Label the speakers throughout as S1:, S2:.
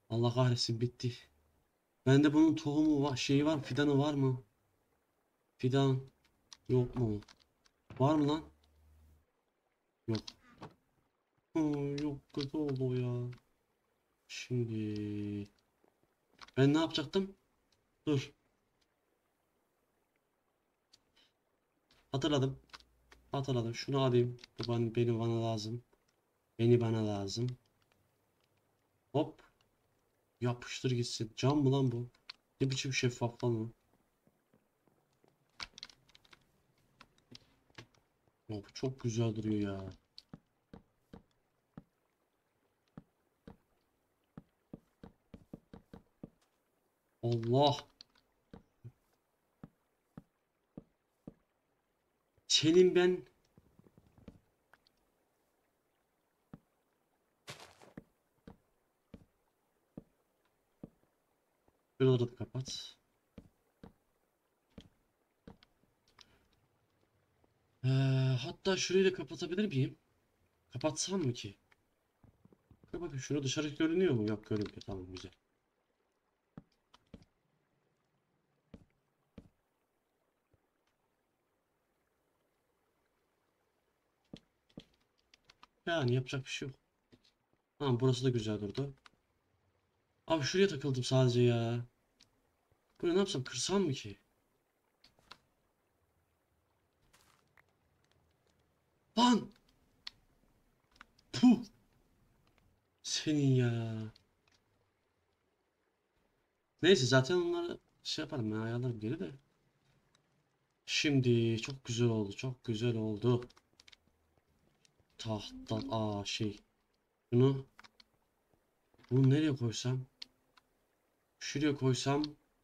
S1: Allah kahretsin bitti. Bende bunun tohumu var, şeyi var, fidanı var mı? Fidan yok mu? Var mı lan? Yok. Hı, yok kötü oldu ya. Şimdi ben ne yapacaktım? Dur. Hatırladım. Hatırladım. Şunu alayım. Bu bana lazım. Bana lazım. Hop. Yapıştır gitsin. Cam mı lan bu? Ne biçim şeffaf lan o? Ya bu çok güzel duruyor ya. Allah. Senin ben. Şuraları da kapat. Ee, hatta şurayı da kapatabilir miyim? Kapatsam mı ki? Dur bakayım şunu dışarı görünüyor mu? Yok görünmüyor. Tamam güzel. Yani yapacak bir şey yok. Tamam burası da güzel durdu. Abi şuraya takıldım sadece ya. Bunu ne yapsam kırsam mı ki? Lan! Puh! Senin ya. Neyse zaten onları şey yaparım ben ayarlarım geri de. Şimdi çok güzel oldu. Çok güzel oldu. Tahta şey. Bunu nereye koysam? Şuraya koysam.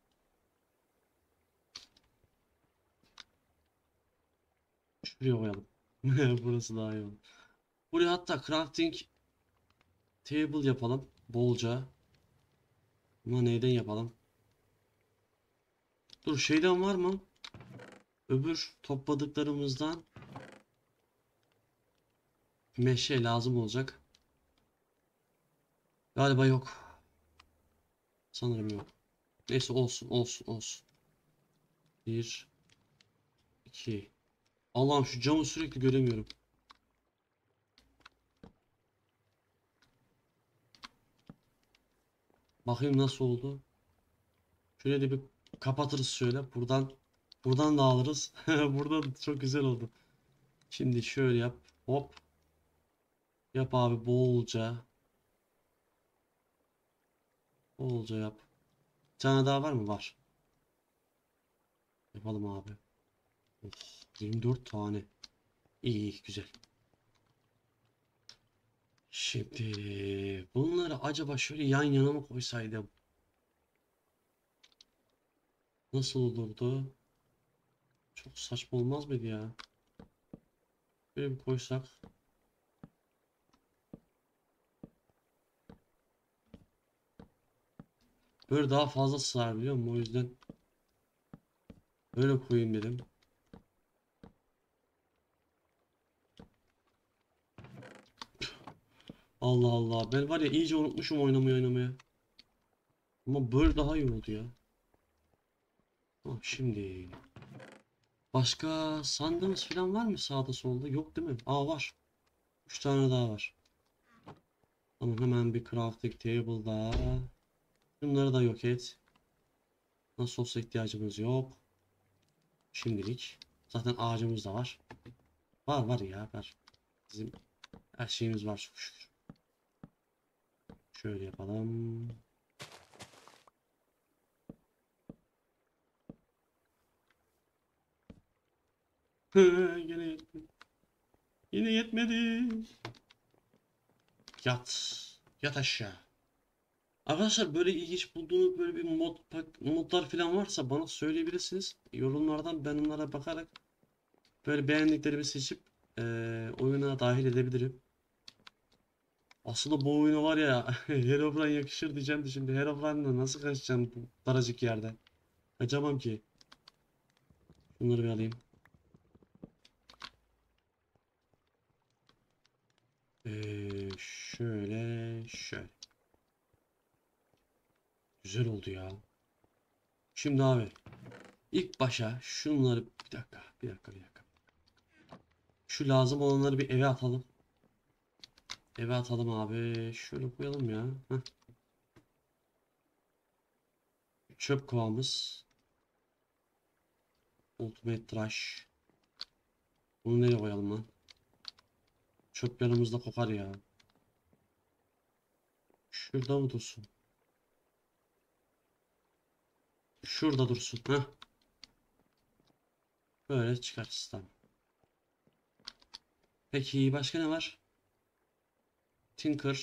S1: Şuraya koyalım. Burası daha iyi olur. Buraya hatta crafting table yapalım. Bolca. Ama neyden yapalım? Dur şeyden var mı? Öbür topladıklarımızdan meşe lazım olacak. Galiba yok. Sanırım yok. Neyse olsun olsun olsun. Bir, iki. Allah'ım şu camı sürekli göremiyorum. Bakayım nasıl oldu. Şöyle de bir kapatırız şöyle. Buradan da alırız. Burada çok güzel oldu. Şimdi şöyle yap. Hop. Yap abi bolca. Bolca yap. Bir tane daha var mı? Var. Yapalım abi. Of, 24 tane. İyi iyi güzel. Şimdi bunları acaba şöyle yan yana mı koysaydım? Nasıl olurdu? Çok saçma olmaz mıydı ya? Böyle bir koysak. Böyle daha fazla sığar biliyor musun? O yüzden böyle koyayım dedim. Allah Allah. Ben var ya iyice unutmuşum oynamaya. Ama böyle daha iyi oldu ya. Ha, şimdi. Başka sandığımız falan var mı sağda solda? Yok değil mi? Aa var. 3 tane daha var. Tamam hemen bir crafting table daha. Bunları da yok et. Nasıl olsa ihtiyacımız yok. Şimdilik. Zaten ağacımız da var. Var ya var. Bizim her şeyimiz var çok şükür. Şöyle yapalım. Yine yetmedi. Yine yetmedi. Yat. Yat aşağı. Arkadaşlar böyle ilginç bulduğunuz böyle bir modlar falan varsa bana söyleyebilirsiniz. Yorumlardan ben onlara bakarak böyle beğendiklerimi seçip oyuna dahil edebilirim. Aslında bu oyuna var ya Herobrine yakışır diyeceğim de şimdi Herobrine'la nasıl kaçacağım bu daracık yerde? Kaçamam ki. Bunları bir alayım. Şöyle. güzel oldu ya. Şimdi abi ilk başa şunları bir dakika. Şu lazım olanları bir eve atalım. Eve atalım abi. Şöyle koyalım ya. Heh. Çöp kovamız. Ultimate Trash. Bunu nereye koyalım lan? Çöp yanımızda kokar ya. Şurada mı dursun? Şurada dursun. Heh. Böyle çıkarız tamam. Peki başka ne var? Tinker.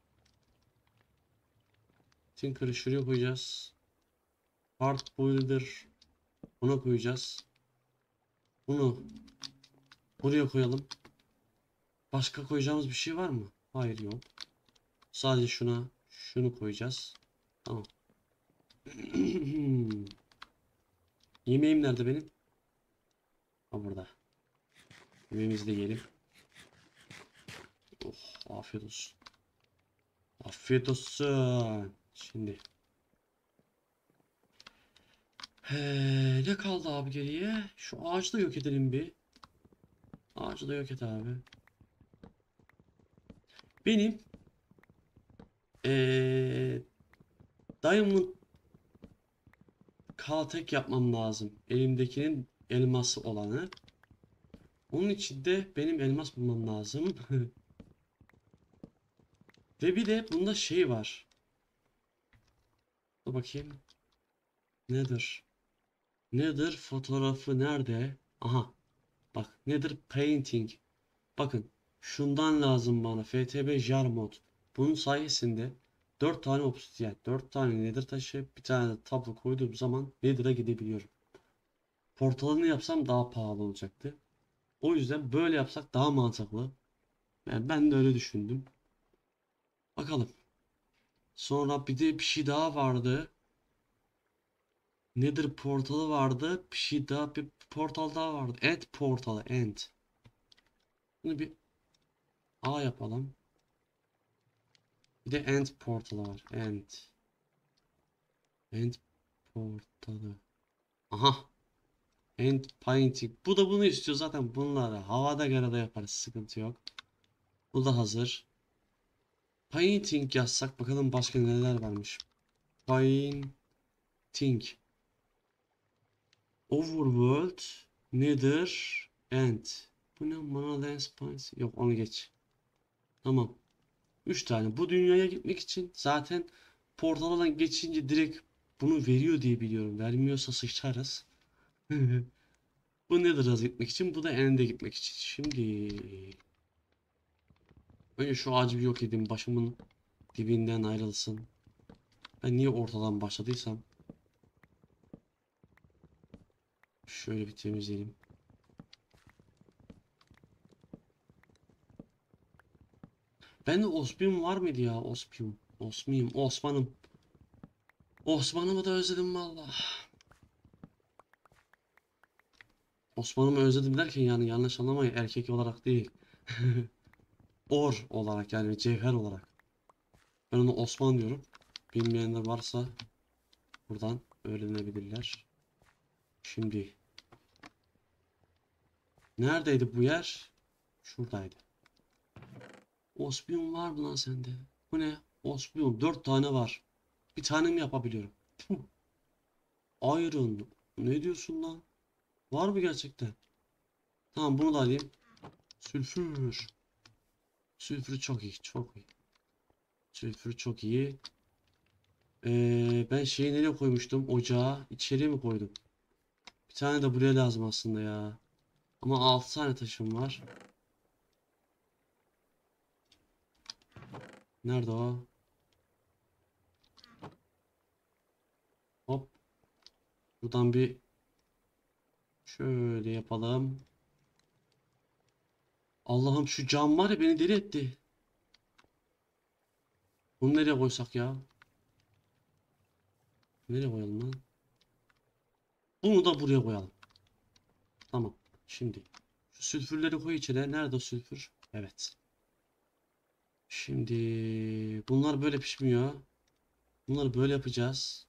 S1: Tinker'ı şuraya koyacağız. Part Builder. Buna koyacağız. Bunu buraya koyalım. Başka koyacağımız bir şey var mı? Hayır yok. Sadece şunu koyacağız. Tamam. Yemeğim nerede benim? Ha burada. Yemeğimizi de yiyelim. Oh, afiyet olsun. Afiyet olsun. Şimdi. Ne kaldı abi geriye? Şu ağacı da yok edelim bir. Ağacı da yok et abi. Benim ee, Diamond Caltek yapmam lazım. Elimdekinin elması olanı. Onun için de benim elmas bulmam lazım. Ve bir de bunda şey var. Dur bakayım. Nedir? Nedir fotoğrafı nerede? Aha. Bak nedir painting. Bakın. Şundan lazım bana. FTB jar mod. Bunun sayesinde 4 tane obsidian, 4 tane nether taşı, bir tane de tablo koyduğum zaman nether'a gidebiliyorum. Portalını yapsam daha pahalı olacaktı. O yüzden böyle yapsak daha mantıklı. Yani ben de öyle düşündüm. Bakalım. Sonra bir de bir şey daha vardı. Nether portalı vardı. Bir şey daha bir portal daha vardı. End portalı. End. Bunu bir A yapalım. Bir de end portalı var. End. End portalı. Aha. End painting. Bu da bunu istiyor zaten. Bunları havada karada yaparız. Sıkıntı yok. Bu da hazır. Painting yazsak bakalım başka neler varmış. Painting. Overworld. Nether. End. Bu ne? Mana Lens Pines. Yok onu geç. Tamam. 3 tane. Bu dünyaya gitmek için zaten portaldan geçince direkt bunu veriyor diye biliyorum. Vermiyorsa sıçarız. Bu Nether'a gitmek için. Bu da End'e gitmek için. Şimdi önce şu ağacı bir yok edeyim. Başımın dibinden ayrılsın. Ben niye ortadan başladıysam. Şöyle bir temizleyelim. Bende Osmium var mıydı ya? Osmium. Osmium. Osman'ım. Osman'ımı da özledim valla. Osman'ımı özledim derken yani yanlış anlamayın. Erkek olarak değil. Or olarak yani cevher olarak. Ben onu Osman diyorum. Bilmeyenler varsa buradan öğrenebilirler. Şimdi neredeydi bu yer? Şuradaydı. Osmium var mı lan sende? Bu ne? Osmium 4 tane var. Bir tane mi yapabiliyorum? Iron. Ne diyorsun lan? Var mı gerçekten? Tamam bunu da alayım. Sülfür. Sülfür çok iyi. Çok iyi. Sülfür çok iyi. Ben şeyi nereye koymuştum? Ocağa. İçeriye mi koydum? Bir tane de buraya lazım aslında ya. Ama 6 tane taşım var. Nerede o? Hop. Buradan bir şöyle yapalım. Allah'ım şu cam var ya beni deli etti. Bunu nereye koysak ya? Nereye koyalım lan? Bunu da buraya koyalım. Tamam. Şimdi şu sülfürleri koy içine. Nerede o sülfür? Evet. Şimdi bunlar böyle pişmiyor. Bunları böyle yapacağız.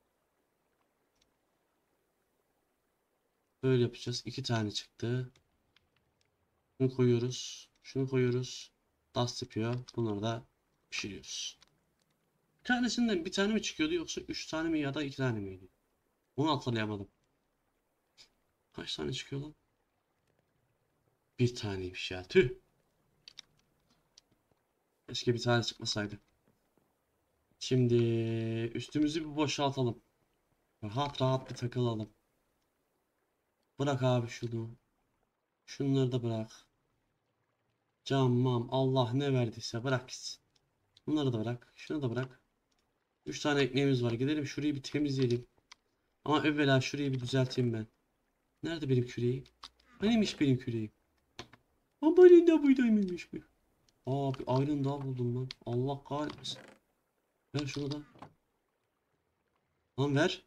S1: Böyle yapacağız. 2 tane çıktı. Şunu koyuyoruz. Şunu koyuyoruz. Dust yapıyor. Bunları da pişiriyoruz. Bir tanesinden bir tane mi çıkıyordu yoksa 3 tane mi ya da 2 tane miydi? Onu hatırlayamadım. Kaç tane çıkıyor lan? Bir taneymiş ya. Tüh. Keşke bir tane çıkmasaydı. Şimdi üstümüzü bir boşaltalım. Rahat rahat bir takılalım. Bırak abi şunu. Şunları da bırak. Cam mam Allah ne verdiyse bırak gitsin. Bunları da bırak. Şunu da bırak. 3 tane ekmeğimiz var. Gidelim şurayı bir temizleyelim. Ama evvela şurayı bir düzelteyim ben. Nerede benim küreğim? Benimmiş benim küreğim. Ama benim de buradaymış bu. Aa bir ayrın daha buldum lan. Allah kahretmesin. Ver şunu da. Lan ver.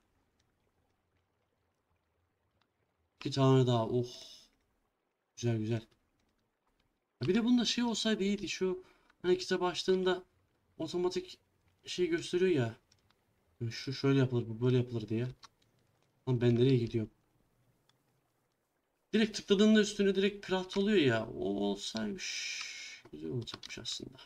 S1: 2 tane daha. Oh. Güzel güzel. Bir de bunda şey olsaydı iyiydi. Şu hani kitap açtığında otomatik şey gösteriyor ya. Şu şöyle yapılır, bu böyle yapılır diye. Lan ben nereye gidiyorum? Direkt tıkladığında üstüne direkt craft oluyor ya. O olsaymış. Güzel olacakmış aslında.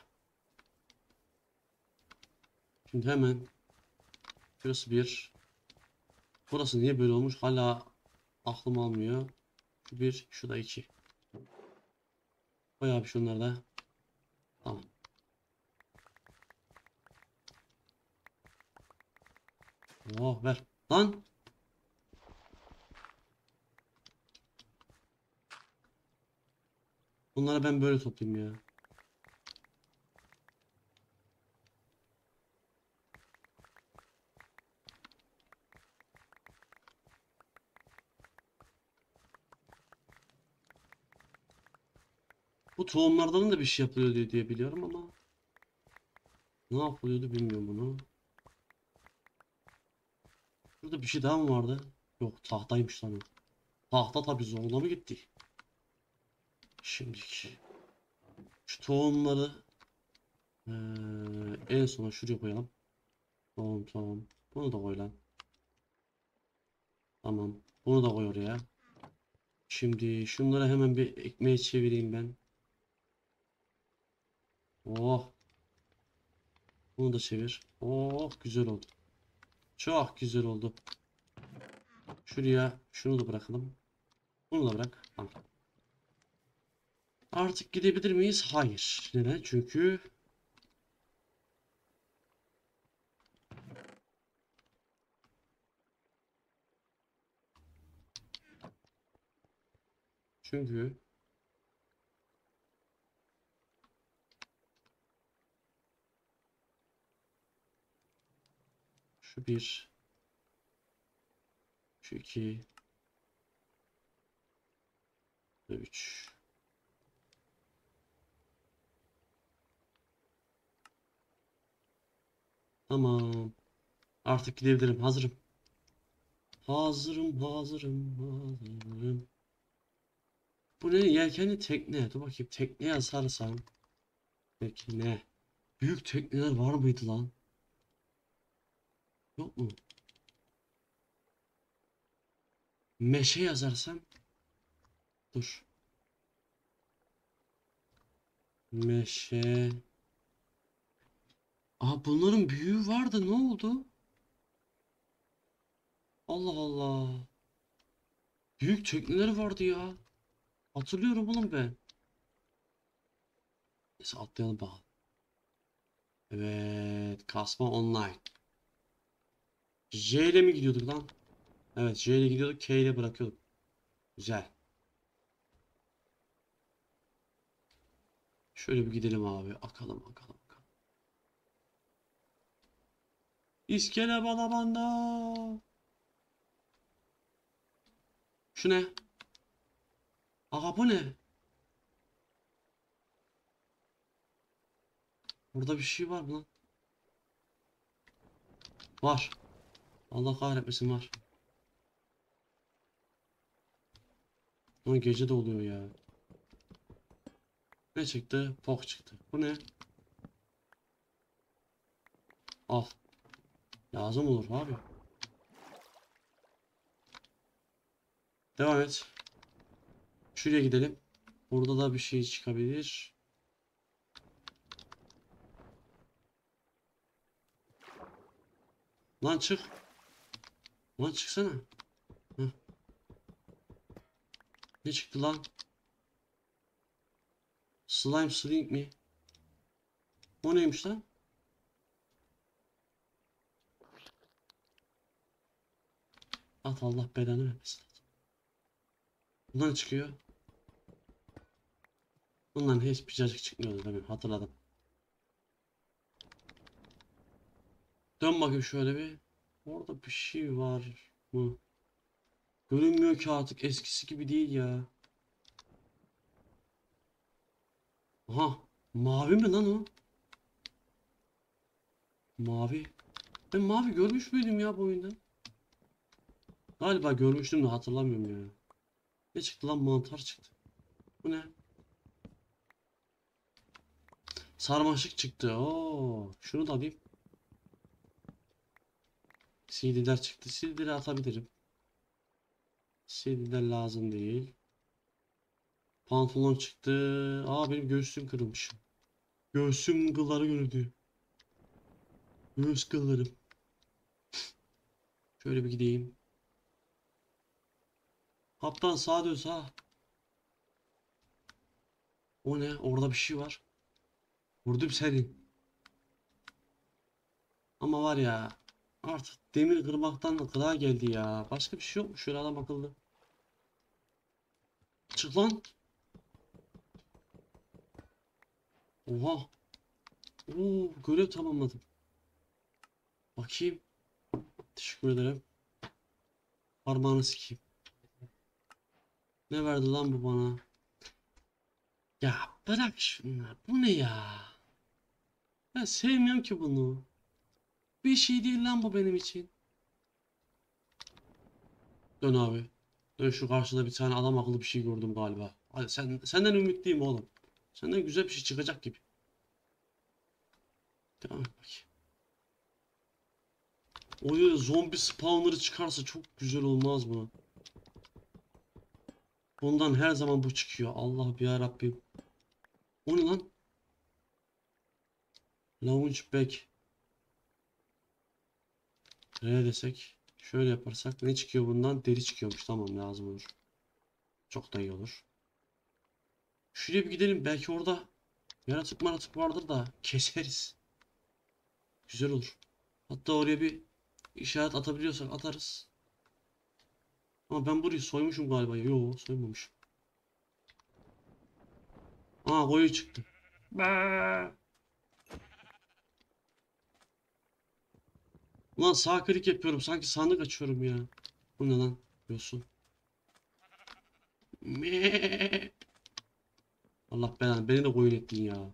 S1: Şimdi hemen şurası bir. Burası niye böyle olmuş? Hala aklım almıyor. Şu bir, şu da iki. Koy abi şunları da. Tamam. Oh ver. Lan. Bunları ben böyle toplayayım ya. Bu tohumlardan da bir şey yapılıyor diye biliyorum ama ne yapılıyordu bilmiyorum bunu. Burada bir şey daha mı vardı? Yok tahtaymış lan o. Tahta tabii zorla mı gitti? Şimdiki. Şu tohumları en sona şuraya koyalım. Tamam tamam. Bunu da koy lan. Tamam. Bunu da koy oraya. Şimdi şunları hemen bir ekmeğe çevireyim ben. Oh. Bunu da çevir. Oh güzel oldu. Çok güzel oldu. Şuraya şunu da bırakalım. Bunu da bırak. Tamam. Artık gidebilir miyiz? Hayır. Neden? Çünkü şu bir, şu iki ve üç. Tamam. Artık gidebilirim. Hazırım. Hazırım, hazırım, hazırım. Bu ne? Yelkenli tekne. Dur bakayım. Tekneye yazarsam. Tekne. Büyük tekneler var mıydı lan? Yok mu? Meşe yazarsam. Dur. Meşe. Aa bunların büyüğü vardı. Ne oldu? Allah Allah. Büyük tekneler vardı ya. Hatırlıyorum oğlum ben. Neyse atlayalım bakalım. Evet. Kasma online. J ile mi gidiyorduk lan? Evet J ile gidiyorduk. K ile bırakıyorduk. Güzel. Şöyle bir gidelim abi. Akalım akalım akalım. İskele balabanda. Şu ne? Aha bu ne? Burada bir şey var mı lan? Var. Allah kahretmesin var. Ama gece de oluyor ya. Ne çıktı? Pok çıktı. Bu ne? Al. Lazım olur abi. Devam et. Şuraya gidelim. Burada da bir şey çıkabilir. Lan çık. Lan çıksana. Heh. Ne çıktı lan? Slime Sling mi? O neymiş lan? At, Allah belanı vermesin. Bundan çıkıyor. Bundan hiçbir cacık çıkmıyordu değil mi? Hatırladım. Dön bakayım şöyle bir. Orada bir şey var mı? Görünmüyor ki, artık eskisi gibi değil ya. Aha. Mavi mi lan o? Mavi. Ben mavi görmüş müydüm ya bu oyunda? Galiba görmüştüm de hatırlamıyorum ya. Ne çıktı lan? Mantar çıktı. Bu ne? Sarmaşık çıktı. Oo, şunu da alayım. CD'ler çıktı. CD'leri atabilirim. CD'ler lazım değil. Pantolon çıktı. Aa, benim göğsüm kırılmış. Göğsüm kılları göründü. Göğüs kıllarım. Şöyle bir gideyim. Kaptan sağa dön, sağa. O ne? Orada bir şey var. Vurdum seni. Ama var ya, artık demir kırmaktan da gıda geldi ya. Başka bir şey yok mu? Şöyle adam akıllı. Çık lan. Oha. Oo, görev tamamladım. Bakayım. Teşekkür ederim. Parmağını sikeyim. Ne verdi lan bu bana? Ya bırak şunu. Bu ne ya? Ben sevmiyorum ki bunu. Bir şey değil lan bu benim için. Dön abi. Dön, şu karşıda bir tane adam akıllı bir şey gördüm galiba. Hadi senden ümitliyim oğlum. Senden güzel bir şey çıkacak gibi. Devam et bakayım. Oyun zombi spawner'ı çıkarsa çok güzel olmaz mı? Bundan her zaman bu çıkıyor. Allah ya Rabbim. O ne lan? Launch back. Ne desek? Şöyle yaparsak ne çıkıyor bundan? Deri çıkıyormuş. Tamam, lazım olur. Çok da iyi olur. Şuraya bir gidelim. Belki orada yaratık maratık vardır da keseriz. Güzel olur. Hatta oraya bir işaret atabiliyorsak atarız. Ama ben burayı soymuşum galiba. Yo, soymamışım. Aa, koyu çıktı. Be. Ulan sağ klik yapıyorum. Sanki sandık açıyorum ya. Bu ne lan? Diyorsun. Me. Allah belanı. Beni de koyun ettin ya.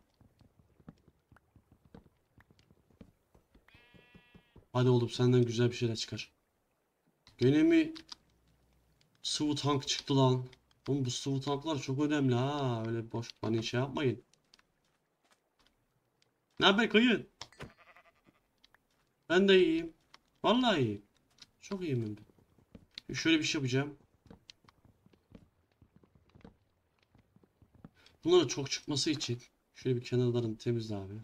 S1: Hadi oğlum, senden güzel bir şeyler çıkar. Gene mi sıvı tank çıktı lan? Oğlum, bu sıvı tanklar çok önemli ha. Öyle boş bana şey yapmayın. Ne haber kayın? Ben de iyiyim. Vallahi iyiyim. Çok iyiyim hem de. Şöyle bir şey yapacağım. Bunların çok çıkması için şöyle bir kenarlarını temizle abi.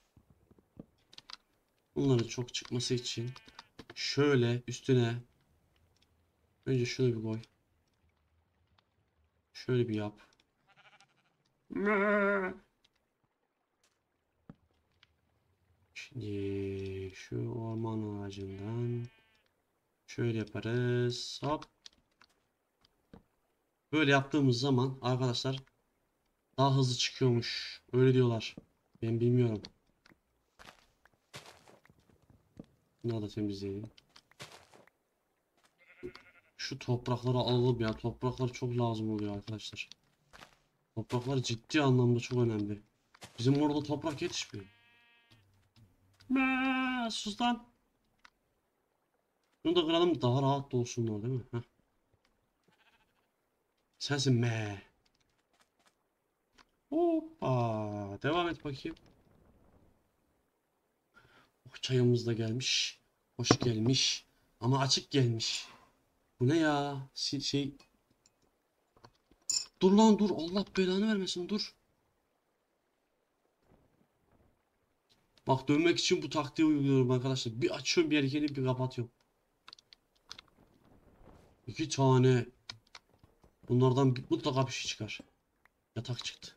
S1: Bunların çok çıkması için şöyle üstüne önce şunu bir koy. Şöyle bir yap. Şimdi şu orman ağacından şöyle yaparız. Hop. Böyle yaptığımız zaman arkadaşlar daha hızlı çıkıyormuş. Öyle diyorlar. Ben bilmiyorum. Bunu da temizleyelim. Şu toprakları alalım ya. Topraklar çok lazım oluyor arkadaşlar. Topraklar ciddi anlamda çok önemli. Bizim orada toprak yetişmiyor. Sus lan. Bunu da kıralım, daha rahat da olsunlar değil mi? Heh. Sensin me. Hoppa. Devam et bakayım. Oh, çayımız da gelmiş. Hoş gelmiş. Ama açık gelmiş. Bu ne ya? Şey. Dur lan dur. Allah belanı vermesin dur. Bak dönmek için bu taktiği uyguluyorum arkadaşlar. Bir açıyorum bir yelkeni bir kapatıyorum. İki tane. Bunlardan mutlaka bir şey çıkar. Yatak çıktı.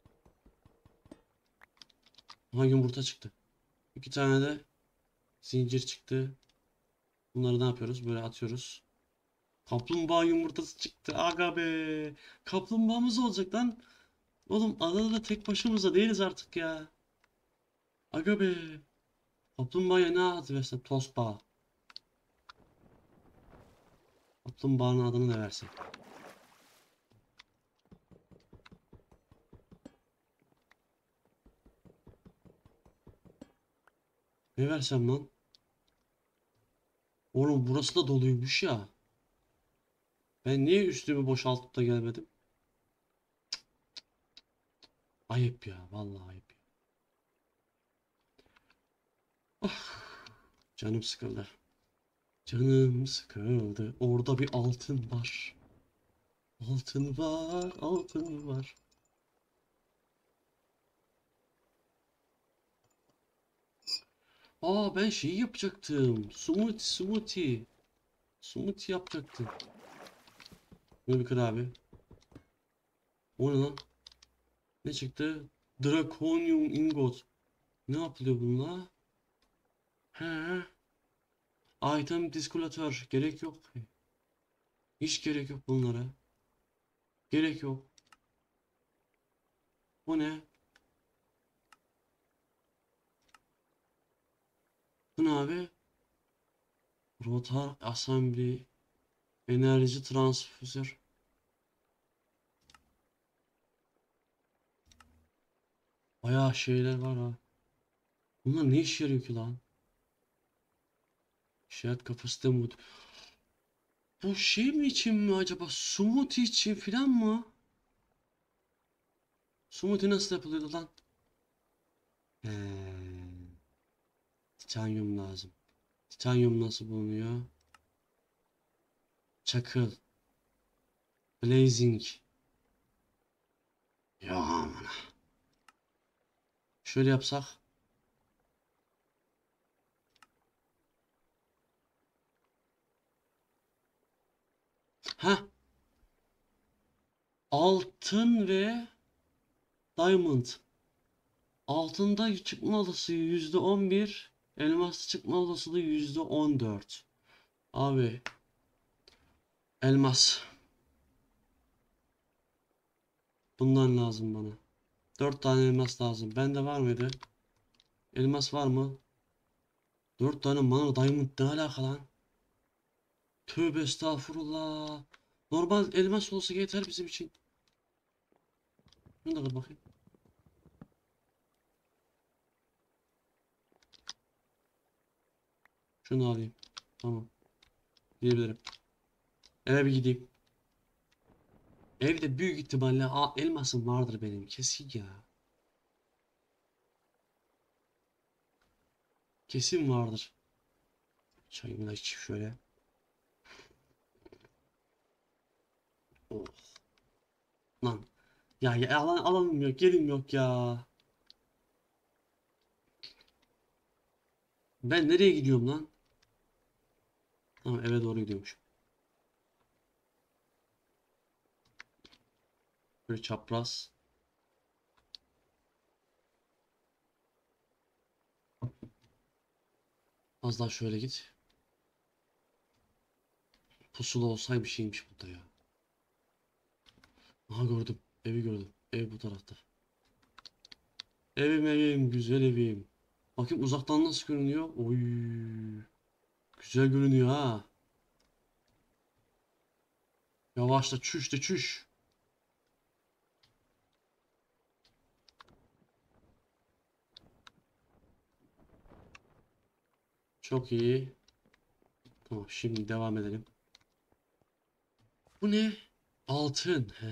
S1: Aha yumurta çıktı. İki tane de zincir çıktı. Bunları ne yapıyoruz? Böyle atıyoruz. Kaplumbağa yumurtası çıktı. Aga be. Kaplumbağamız olacak lan. Oğlum adada da tek başımıza değiliz artık ya. Aga be. Kaplumbağaya ne adı versen? Tosbağa. Kaplumbağanın adını ne versin? Ne versem lan? Oğlum burası da doluymuş ya. Ben niye üstümü boşaltıp da gelmedim? Ayıp ya. Vallahi ayıp ya. Ah, canım sıkıldı. Canım sıkıldı. Orada bir altın var. Altın var, altın var. Aa ben şeyi yapacaktım. Smoothie. Smoothie yapacaktım. Bunu bir kır abi. O ne lan? Ne çıktı? Draconium ingot. Ne yapılıyor bununla? He. Item diskülatör. Gerek yok. Hiç gerek yok bunlara. Gerek yok. Bu ne? Bu ne abi? Rotar assembly. Enerji transfer. Bayağı şeyler var ha. Bunlar ne işe yarıyor ki lan? Shared kapasite mod. Bu şey mi için mi acaba? Smoothie için filan mı? Smoothie nasıl yapılıyordu lan? He, titanyum lazım. Titanyum nasıl bulunuyor? Çakıl. Blazing. Ya aman. Şöyle yapsak. Ha, altın ve diamond. Altında çıkma olasılığı %11. Elmas çıkma olasılığı %14. Abi elmas. Bundan lazım bana. 4 tane elmas lazım. Bende var mıydı? Elmas var mı? 4 tane mana diamond ne alaka lan? Tövbe estağfurullah. Normal elmas olsa yeter bizim için. Şunu da kır bakayım. Şunu alayım. Tamam. Gidebilirim. Eve bir gideyim. Evde büyük ihtimalle elmasım vardır benim. Kesin ya. Kesin vardır. Çayımı da içeyim şöyle. Oh. Lan. Ya alanım yok. Yerim yok ya. Ben nereye gidiyorum lan? Tamam eve doğru gidiyormuş. Böyle çapraz. Az daha şöyle git. Pusula olsaymış şeymiş burada ya. Aha gördüm. Evi gördüm. Ev bu tarafta. Evim güzel evim. Bakayım uzaktan nasıl görünüyor? Oy. Güzel görünüyor ha. Yavaşla çüş de çüş. Çok iyi. Tamam şimdi devam edelim. Bu ne? Altın. He.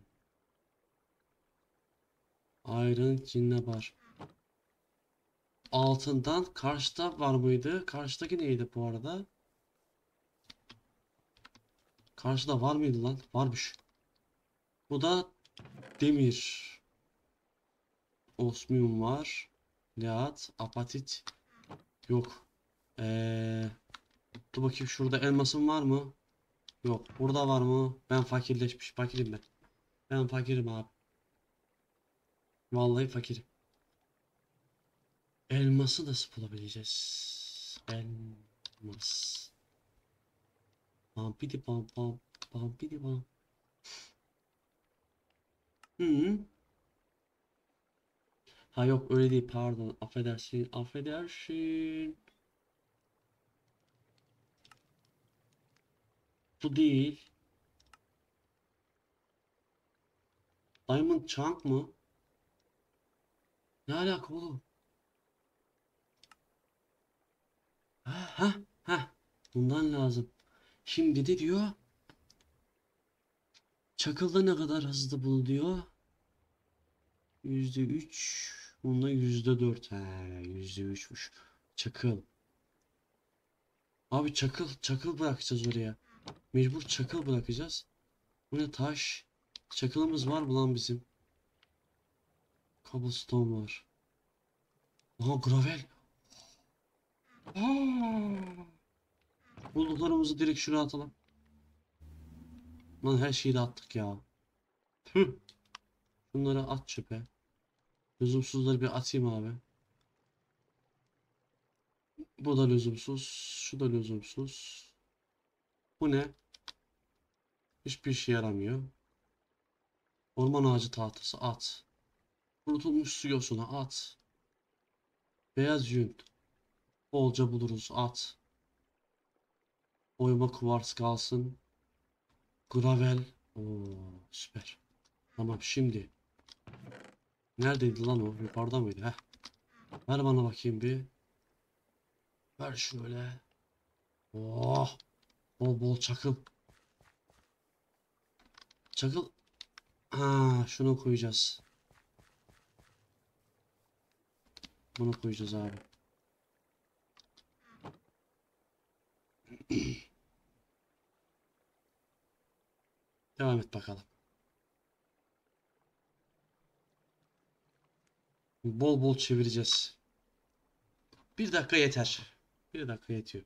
S1: Iron cinnabar. altından karşıda var mıydı? Karşıdaki neydi bu arada? Karşıda var mıydı lan? Varmış. Bu da demir. Osmium var. Lead, apatit yok. Dur bakayım şurada elmasım var mı? Yok. Burada var mı? Ben fakirleşmiş. Fakirim ben. Ben fakirim abi. Vallahi fakirim. Elması nasıl bulabileceğiz? Elmas. Pam pidi pam pam. Pam pidi pam. Hı. Ha yok öyle değil pardon. Affedersin. Affedersin. Bu değil. Diamond Chunk mı? Ne alaka oğlum? Ha ha ha. Bundan lazım. Şimdi de diyor. Çakılda ne kadar hızlı bul diyor. %3. Bunda %4. He, %3'müş. Çakıl. Abi çakıl. Çakıl bırakacağız oraya. Mecbur çakıl bırakacağız. Bu ne taş? Çakılımız var mı lan bizim? Cobblestone var. Aha gravel. Aa! Bulduklarımızı direkt şuraya atalım. Lan her şeyi de attık ya. Tüh. Bunları at çöpe. Lüzumsuzları bir atayım abi. Bu da lüzumsuz. Şu da lüzumsuz. Bu ne? Hiçbir işe yaramıyor. Orman ağacı tahtası at. Kurutulmuş su yosunu at. Beyaz yün. Bolca buluruz at. Oyma kuvars kalsın. Gravel. Oo, süper. Tamam şimdi. Neredeydi lan o? Yukarıda mıydı? Heh. Ver bana bakayım bir. Ver şöyle. Oh. Bol bol çakıl. Çakıl. Ha, şunu koyacağız. Bunu koyacağız abi. Devam et bakalım. Bol bol çevireceğiz. Bir dakika yeter. Bir dakika yetiyor.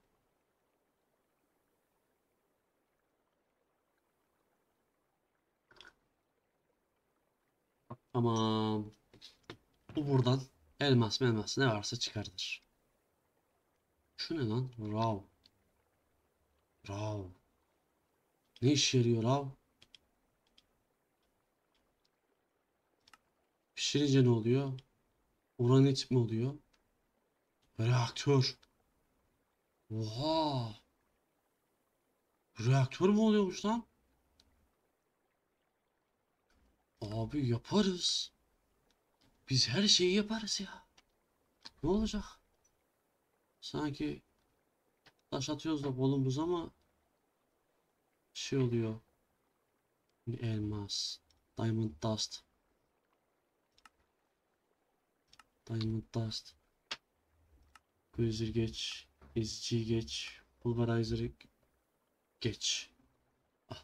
S1: Tamam. Bu buradan elmas melmas ne varsa çıkardır. Şu ne lan? Raw. Raw. Ne işe yarıyor raw? Pişirince ne oluyor? Uranit mi oluyor? Reaktör. Oha. Reaktör mü oluyormuş lan? Abi yaparız. Biz her şeyi yaparız ya. Ne olacak? Sanki taş atıyoruz da bolumuz ama şey oluyor. Elmas. Diamond dust. Diamond dust. Gözür geç. Ezici geç. Pulverizer'ı geç. Ah.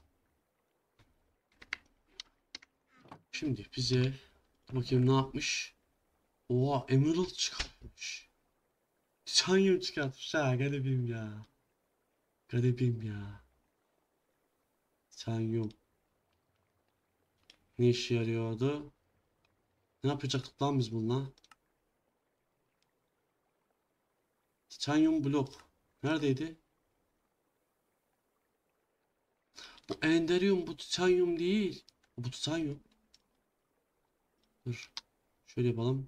S1: Şimdi bize bakayım ne yapmış. Oha Emerald çıkartmış. Titanium çıkartmış ha garibim ya. Garibim ya. Titanium. Ne işe yarıyordu? Ne yapacaktık lan biz bununla? Titanium blok. Neredeydi? Bu Enderium bu titanyum değil. Bu titanyum. Dur. Şöyle yapalım.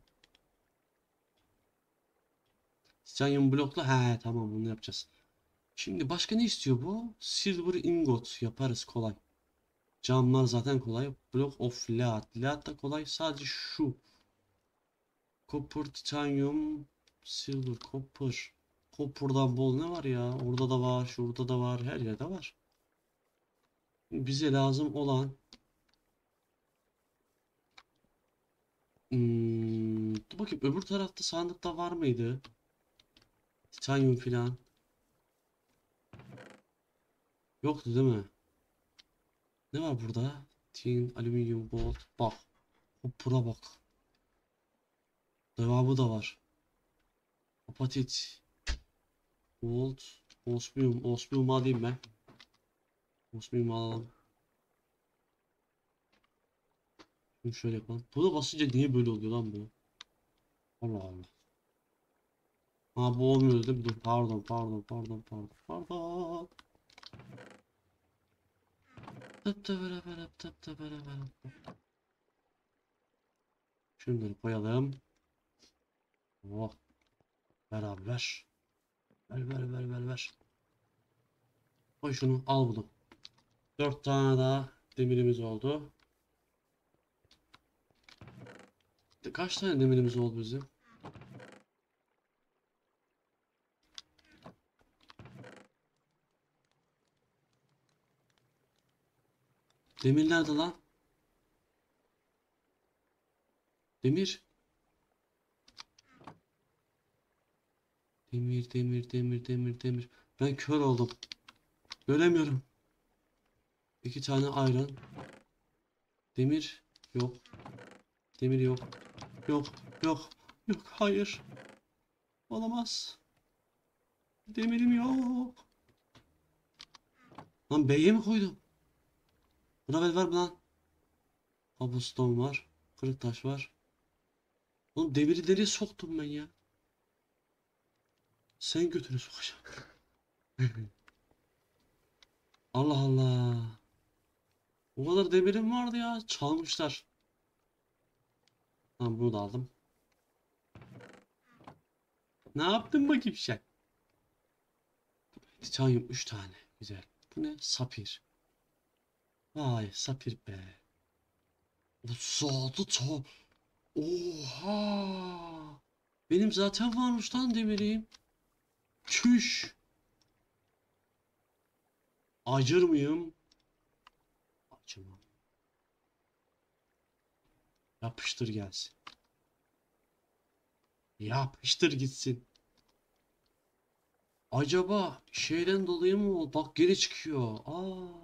S1: Titanyum blokla. He tamam bunu yapacağız. Şimdi başka ne istiyor bu? Silver ingot yaparız kolay. Camlar zaten kolay. Block of lead. Lead da kolay. Sadece şu. Copper, titanyum, silver, copper. Copper'dan bol ne var ya? Orada da var, şurada da var, her yerde var. Bize lazım olan Dur bakayım öbür tarafta sandıkta var mıydı? Titanyum filan. Yoktu değil mi? Ne var burada? Tin, alüminyum, gold. Bak. Bura bak. Devamı da var. Apatit. Gold. Osmium. Osmium alayım ben. Osmium alalım. Şunu şöyle yapalım. Buna basınca niye böyle oluyor lan bu? Allah Allah. Ha bu olmuyor değil mi? Dur pardon. Tıp tıp beraber tıp tıp beraber. Şunları koyalım. Oh beraber. Ver. Koy şunu al bunu. 4 tane daha demirimiz oldu. Kaç tane demirimiz oldu bizim? Demir nerede lan? Demir. Demir. Ben kör oldum. Göremiyorum. 2 tane ayran. Demir yok. Demir yok. Yok. Yok. Yok. Hayır. Olamaz. Demirim yok. Lan B'ye mi koydum? Buna ver lan. Cobblestone var. Kırık taş var. Oğlum demiri nereye soktum ben ya? Sen götünü sokacağım. Allah Allah. O kadar demirim vardı ya. Çalmışlar. Tamam bunu da aldım. Ne yaptın bakayım sen? Titanyum 3 tane. Güzel. Bu ne? Sapir. Vay sapir be. Bu saatte ta. Oha. Benim zaten varmış lan demirim. Çüş. Acır mıyım? Acımam. Yapıştır gelsin. Yapıştır gitsin. Acaba şeyden dolayı mı oldu? Bak geri çıkıyor. Aa.